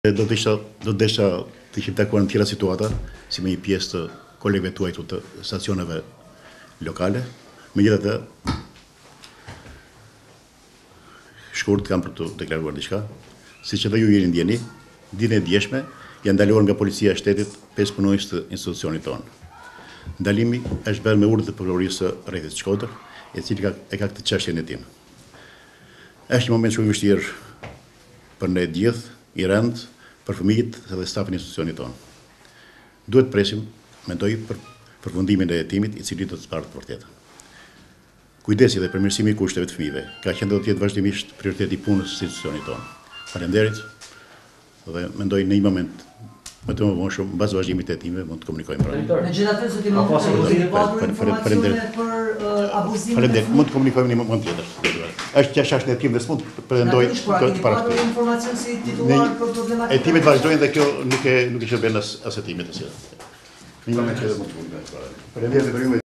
Do desha të ishim takuar në tjera situata, si me një pjesë të kolegëve tuaj të stacioneve lokale. Megjithatë, shkurt kam për të deklaruar diçka, siç edhe ju jeni ndjeni, ditën e djeshme janë ndaluar nga policia e shtetit 5 punonjës të institucionit tonë. Ndalimi është bërë me urdhë të prokurorisë së rrethit Shkodër, e cili ka këtë çështjen e tij. Është një moment shumë i vështirë për ne gjithë, i rëndë, për fëmijët dhe stafin e institucionit tonë. Duhet presim, mendoj, për përfundimin e hetimit, i cili do të zbardhë vërtet. Kujdesi dhe përmirësimi i kushteve të fëmijëve ka qenë dhe do të jetë vazhdimisht prioriteti i punës së institucionit tonë. Faleminderit dhe mendoj në një moment më të më shumë, mbas vazhdimit të hetimeve, mund të komunikojmë pra. Megjithatë, zoti Mahmut, patur informacione për abuzimin. Faleminderit, mund të komunikojmë në një moment tjetër. Është që është në hetim dhe s'mund të pretendoj të patur informacion si titulluar për problematikën. Hetimet vazhdojnë dhe kjo nuk e shërben as hetimit të cilat. Në një moment tjetër mund të komunikojmë. Faleminderit për